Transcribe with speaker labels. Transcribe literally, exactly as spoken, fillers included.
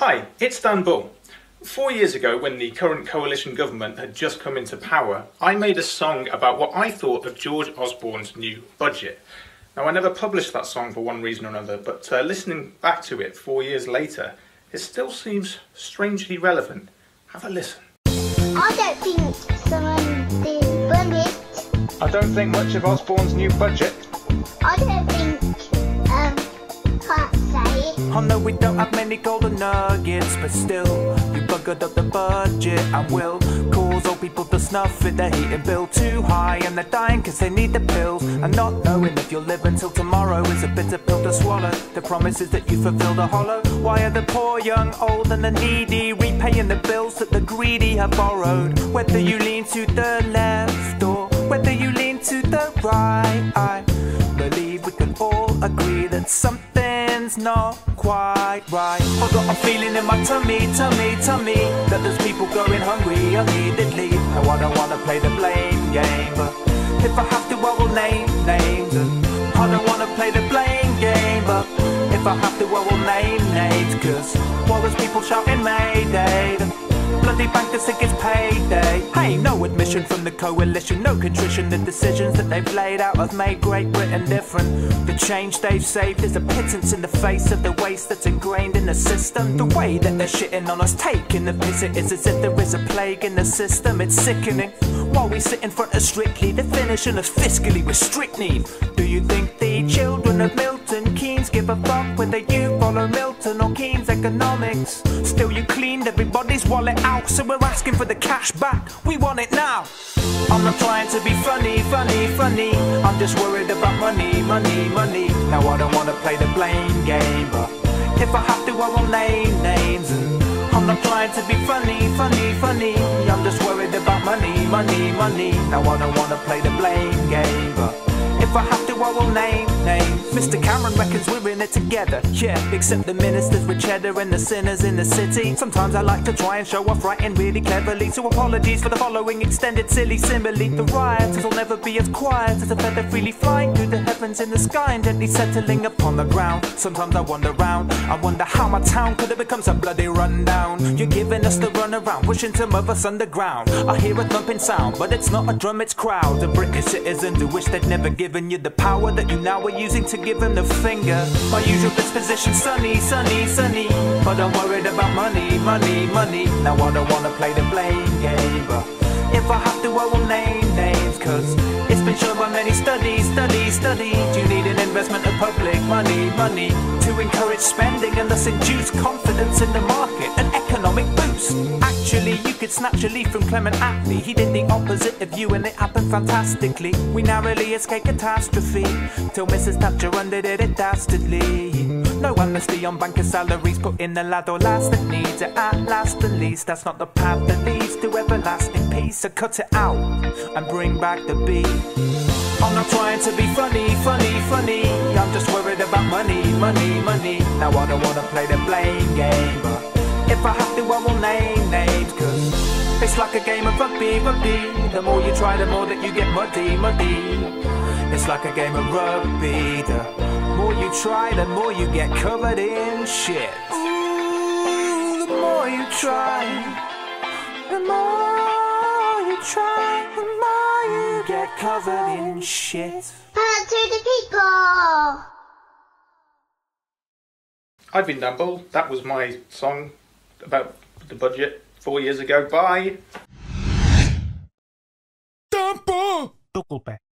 Speaker 1: Hi, it's Dan Bull. Four years ago, when the current coalition government had just come into power, I made a song about what I thought of George Osborne's new budget. Now, I never published that song for one reason or another, but uh, listening back to it four years later, it still seems strangely relevant. Have a listen.
Speaker 2: I don't think someone did budget.
Speaker 1: I don't think much of Osborne's new budget.
Speaker 2: I don't think, um, can't say it.
Speaker 3: I know we don't have many golden nuggets, but still, you buggered up the budget and will cause all people to snuff it. They're heating bill too high and they're dying cause they need the pills. And not knowing if you'll live until tomorrow is a bitter pill to swallow. The promises that you fulfilled are hollow. Why are the poor, young, old and the needy repaying the bills that the greedy have borrowed? Whether you lean to the left or whether you lean to the right, I believe we can all agree that something's not quite right. I've got a feeling in my tummy, tummy, tummy that there's people going hungry unneededly. Now I don't wanna play the blame game, but if I have to I will name names. And I don't wanna play the blame game, but if I have to I will name names. Cause while there's people shouting Mayday, the bloody bankers think it's payday. Hey, no admission from the coalition, no contrition. The decisions that they've laid out have made Great Britain different. The change they've saved is a pittance in the face of the waste that's ingrained in the system. The way that they're shitting on us, taking the piss, it is as if there is a plague in the system. It's sickening. While we sit in front of Strictly, they're finishing us fiscally with strychnine. Do you think the children of Milton Keynes give a fuck whether you follow Milton or Keynes economics? Still you cleaned everybody's wallet out, so we're asking for the cash back. We want it now. I'm not trying to be funny, funny, funny. I'm just worried about money, money, money. Now I don't wanna play the blame game, but if I have to I will name names. And I'm not trying to be funny, funny, funny. I'm just worried about money, money, money. Now I don't wanna play the blame game, but if I have to I will name names. Mister Cameron reckons we're in it together, yeah, except the ministers with cheddar and the sinners in the city. Sometimes I like to try and show off writing really cleverly, so apologies for the following extended silly simile. The rioters will never be as quiet as a feather freely flying through the heavens in the sky and gently settling upon the ground. Sometimes I wander round, I wonder how my town could have become so bloody rundown. You're giving us the runaround, pushing some of us underground. I hear a thumping sound, but it's not a drum, it's crowds of British citizens who wish they'd never given you the power that you now are using to give them the finger. My usual disposition, sunny, sunny, sunny, but I'm worried about money, money, money. Now I don't wanna play the blame game, but if I have to I will name names. Cause it's been shown by many studies, studies, studies, you need an investment of public money, money to encourage spending and thus induce confidence in the market, an economic boost. Actually, you could snatch a leaf from Clement Attlee. He did the opposite of you and it happened fantastically. We narrowly escaped catastrophe till Missus Thatcher undid it dastardly. No amnesty on banker salaries, put in the lad or lass that needs it at last and least. That's not the path that leads to everlasting peace. So cut it out and bring back the beat. I'm not trying to be funny, funny, funny. I'm just worried about money, money, money. Now I don't wanna play the blame game, but if I have to I will name names. Cause it's like a game of rugby, rugby. The more you try, the more that you get muddy, muddy. It's like a game of rugby. The more you try, the more you get covered in shit. Ooh, the more you try, the more you try, the more you get covered in shit.
Speaker 2: Power to the people.
Speaker 1: I've been Dan Bull. That was my song about the budget four years ago. Bye.
Speaker 3: Dan Bull.